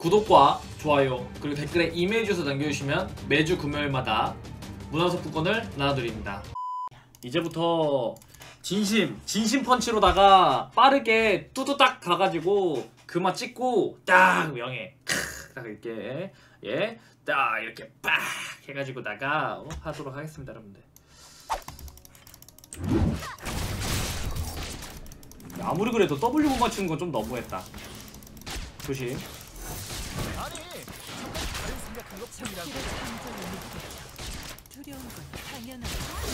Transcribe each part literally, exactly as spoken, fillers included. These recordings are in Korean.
구독과 좋아요 그리고 댓글에 이메일 주소 남겨주시면 매주 금요일마다 문화상품권을 나눠드립니다. 이제부터 진심 진심 펀치로다가 빠르게 뚜두딱 가가지고 그마 찍고 딱 명예 딱 이렇게 예 딱 이렇게 빡 해가지고다가 어, 하도록 하겠습니다, 여러분들. 아무리 그래도 더블유 못 맞추는 건 좀 너무했다. 조심. 아니, 잠깐 다른 생각한 것 뿐이라고. 두려운 건 당연하다.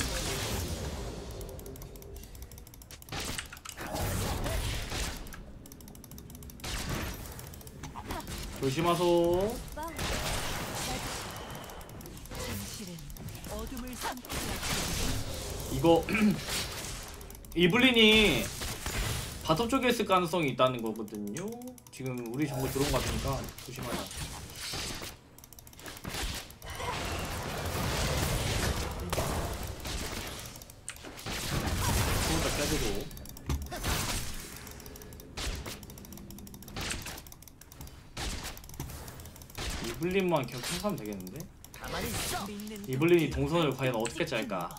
조심하소. 진실은 어둠을 삼키지. 이거 이블린이 바텀 쪽에 있을 가능성이 있다는 거거든요. 지금 우리 정보 들어온 거 같으니까 조심하자. 소울다 깨지고. 이블린만 계속 생각하면 되겠는데? 가만히 있어. 이블린이 동선을 과연 어떻게 짤까?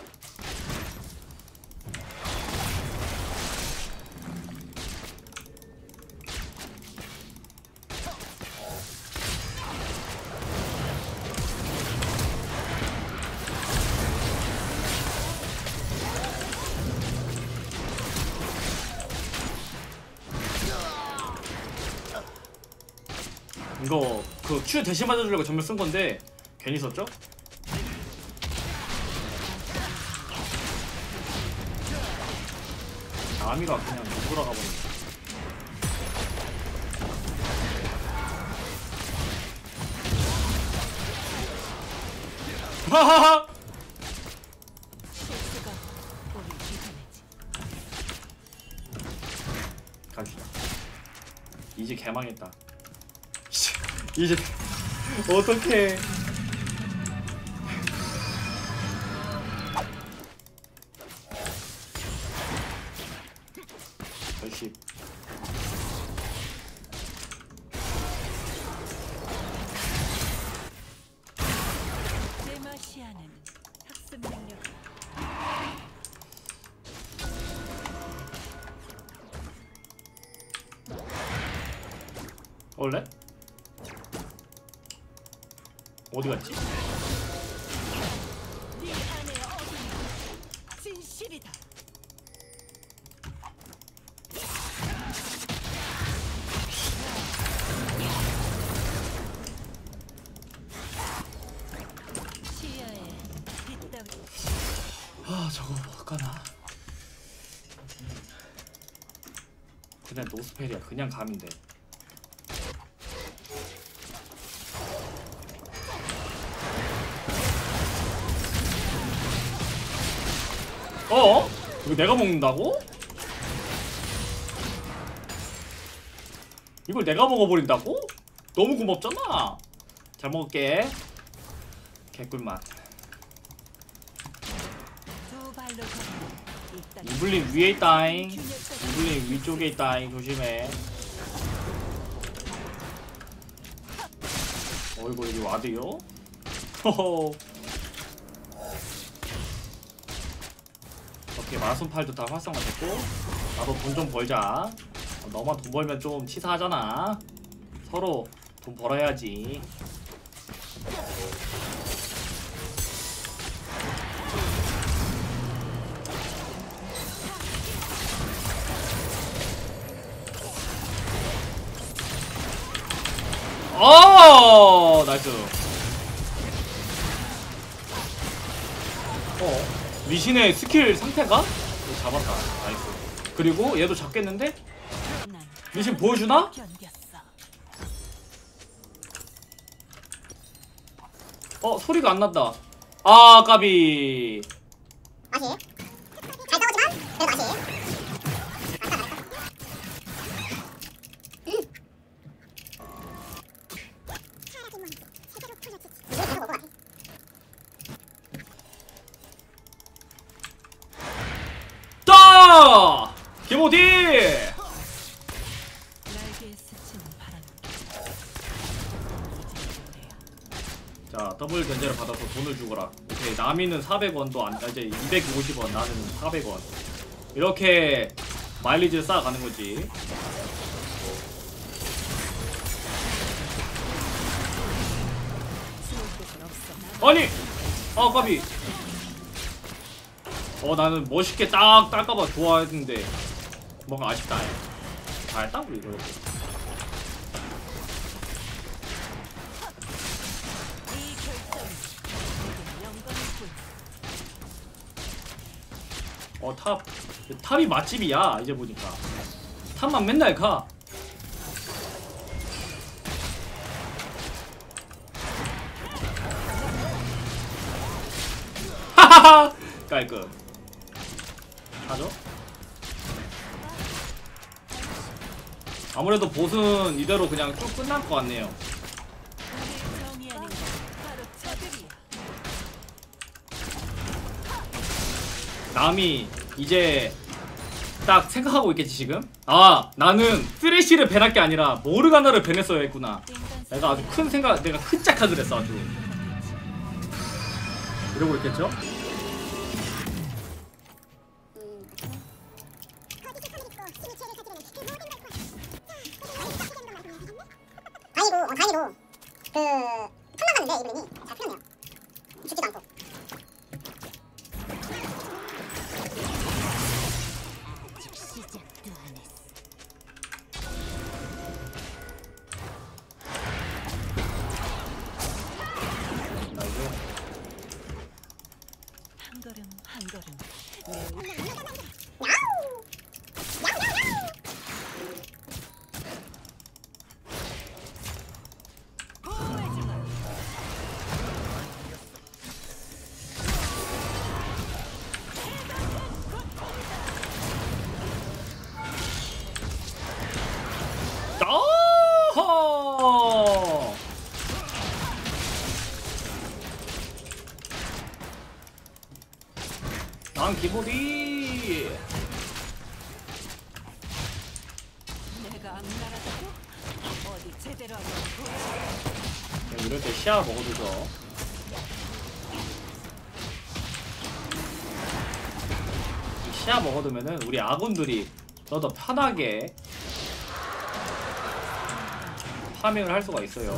이거 그 Q 대신 맞아주려고 전멸 쓴 건데 괜히 썼죠? 아미가 그냥 돌아가 버렸네. 하하하! 갑시다. 이제 개망했다. 이제 어떡해. 열십. 데마시아는 학습 능력. 원래? 어디 갔지? 네 안의 어둠이 진실이다. 시야에 빗땀. 아 저거 뭐까나. 그냥 노스펠이야. 그냥 가면 돼. 어? 이거 내가 먹는다고? 이걸 내가 먹어버린다고? 너무 고맙잖아. 잘 먹을게. 개꿀맛. 두 발로 걷는 이딴 이블린 위에 있다잉. 이블린 위쪽에 있다잉. 조심해. 어이구 여기 와드요? 허허. 오케이, 마라손팔도 다 활성화됐고 나도 돈 좀 벌자. 너만 돈 벌면 좀 치사하잖아. 서로 돈 벌어야지. 어 나이스. 어 리신의 스킬 상태가? 이거 잡았다. 나이스. 그리고 얘도 잡겠는데? 리신 보여주나? 어 소리가 안 난다. 아 까비. 맛이 잘 싸우지만 그래도 맛이 따! 김오디! 날개에 스치는 바람. 자 더블 견제를 받아서 돈을 주거라. 오케이 남이는 사백 원도 안, 아, 이제 이백오십 원 나는 사백 원 이렇게 마일리지를 쌓아가는 거지. 숨을 곳은 없어. 아니! 아 까비. 어 나는 멋있게 딱 딸까봐 좋아했는데 뭔가 아쉽다. 다 했다고 이거. 이 결정은 모든 영광일 뿐. 어 탑. 탑이 맛집이야 이제 보니까. 탑만 맨날 가. 하하하 깔끔. 가죠? 아무래도 보스는 이대로 그냥 쭉 끝날 것 같네요. 우리를 정의하는 건 바로 저들이야. 남이 이제 딱 생각하고 있겠지 지금? 아 나는 쓰레쉬를 밴할 게 아니라 모르가나를 밴했어야 했구나. 인간 내가 아주 큰 생각, 내가 큰 착각을 했어 아주. 이러고 있겠죠? 다행히도, 어, 다행히도 그 탐나갔는데 이블린이 잘 풀렸네요. 죽지도 않고. 시작도 안 했어. 나 이제 한 걸음 한 걸음 내 야우! 야우, 야우, 야우! 보호해주마. 어허! 난 기본이. 내가 악랄하다고? 어디 제대로 한번 보여. 이럴 때 시야 먹어두죠. 이 시야 먹어두면은 우리 아군들이 더 더 편하게 파밍을 할 수가 있어요.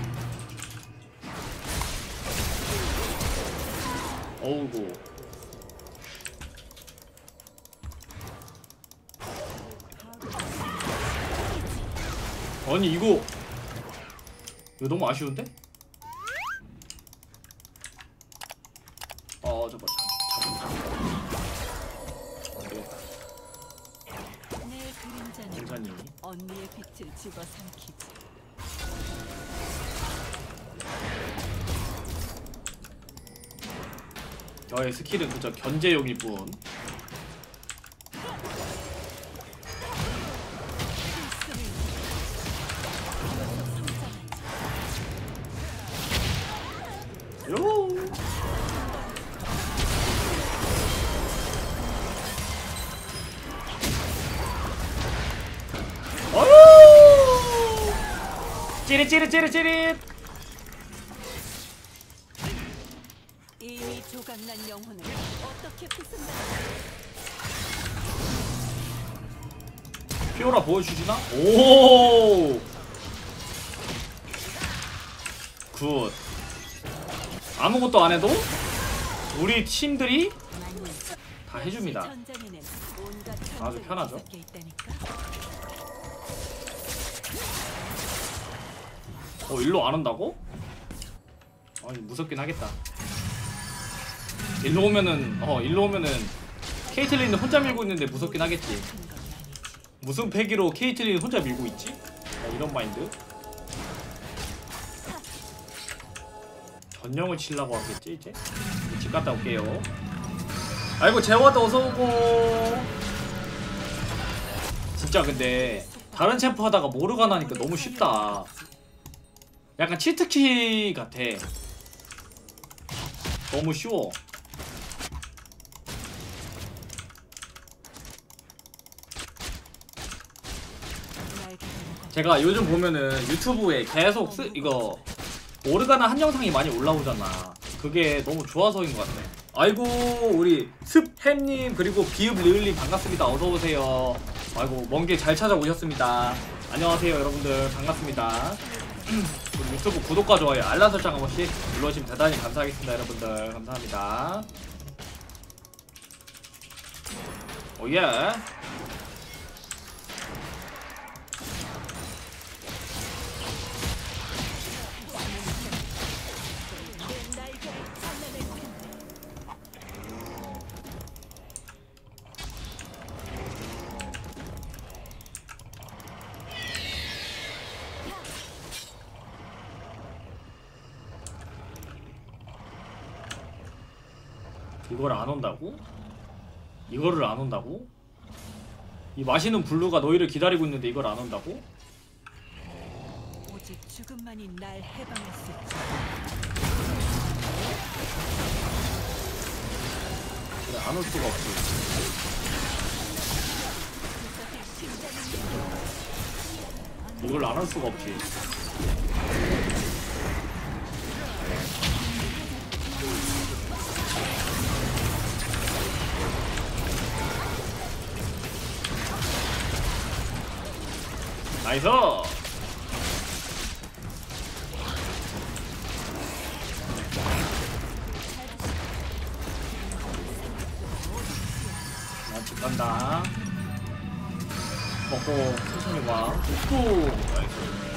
어우구. 아니 이거 이거 너무 아쉬운데? 어 저거 잡 잡. 안 되겠다. 내 그림자는 괜찮니? 언니의 빛을 집어삼키지. 저의 스킬은 그저 견제용일 뿐. 요. 어유. 찌릿 찌릿 찌릿 찌릿. 이미 조각난 영혼을 어떻게 부순다. 피오라 보여주시나? 오. 굿. 아무것도 안 해도 우리 팀들이 다 해줍니다. 천장에는 온갖 아주 천적이 편하죠. 뒤섞여 있다니까. 어 일로 안 온다고? 아니 무섭긴 하겠다. 일로 오면은 어 일로 오면은 케이틀린은 혼자 밀고 있는데 무섭긴 하겠지. 큰 건 아니지. 무슨 패기로 케이틀린 혼자 밀고 있지? 야, 이런 마인드. 전령을 치려고 하겠지 이제? 집 갔다 올게요. 아이고 재화도 어서오고. 진짜 근데 다른 챔프 하다가 모르가나 하니까 너무 쉽다. 약간 치트키 같아. 너무 쉬워. 날 기다리는 건 제가 요즘 보면은 유튜브에 계속 쓰, 이거 오르가나 한 영상이 많이 올라오잖아. 그게 너무 좋아서인 것 같아. 아이고 우리 습햄님 그리고 비읍 리을님 반갑습니다. 어서오세요. 아이고 먼 길 잘 찾아오셨습니다. 안녕하세요 여러분들 반갑습니다. 우리 유튜브 구독과 좋아요 알람 설정 한 번씩 눌러주시면 대단히 감사하겠습니다. 여러분들 감사합니다. 오예. 이걸 안 온다고? 이거를 안 온다고? 이 맛있는 블루가 너희를 기다리고 있는데 이걸 안 온다고? 오직 죽음만이 날 해방할 수 있지. 그래 안 올 수가 없지. 이걸 안 올 수가 없지. 나이스! 나 집 간다. 먹고 천천히 와. 후! 나이스.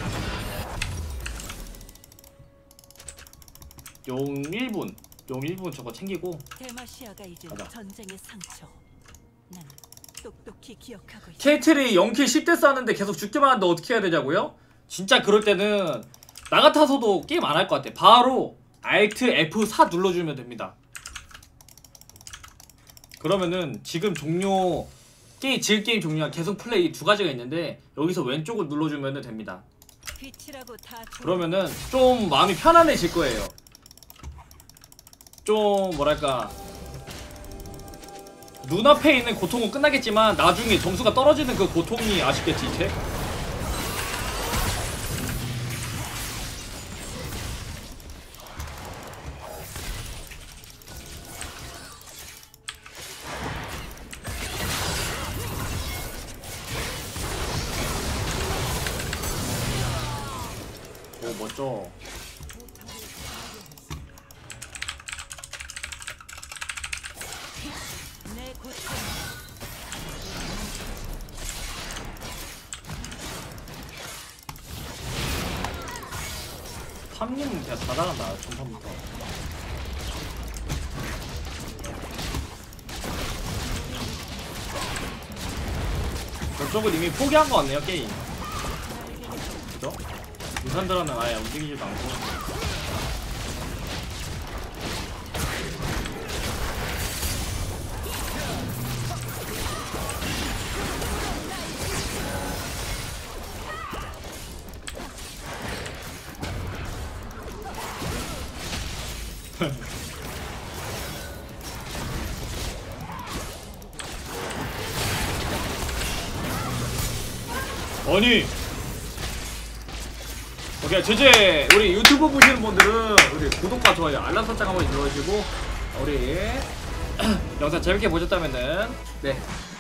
용 일 분. 용 일 분 저거 챙기고. 데마시아가 잊은 가자. 전쟁의 상처. 난 똑똑히 기억하고 있어. 케이틀이 영 킬 십 대 싸는데 계속 죽기만 하는데 어떻게 해야 되냐고요? 진짜 그럴 때는 나 같아서도 게임 안 할 것 같아. 바로 알트 에프 사 눌러주면 됩니다. 그러면은 지금 종료 게임 질 게임 종료와 계속 플레이 두 가지가 있는데 여기서 왼쪽을 눌러주면 됩니다. 빛이라고 다 줘. 그러면은 좀 마음이 편안해질 거예요. 좀 뭐랄까 눈앞에 있는 고통은 끝나겠지만 나중에 점수가 떨어지는 그 고통이 아쉽겠지 이제? 오 멋져. 내 고통. 탐님 그냥 다 나간다 전판부터. 저쪽은 이미 포기한 것 같네요 게임. 그죠? 유산들은 아예 움직이지도 않고. 아니 오케이 제제 우리 유튜브 보시는 분들은 우리 구독과 좋아요 알람 설정 한번 눌러주시고 우리 영상 재밌게 보셨다면은 네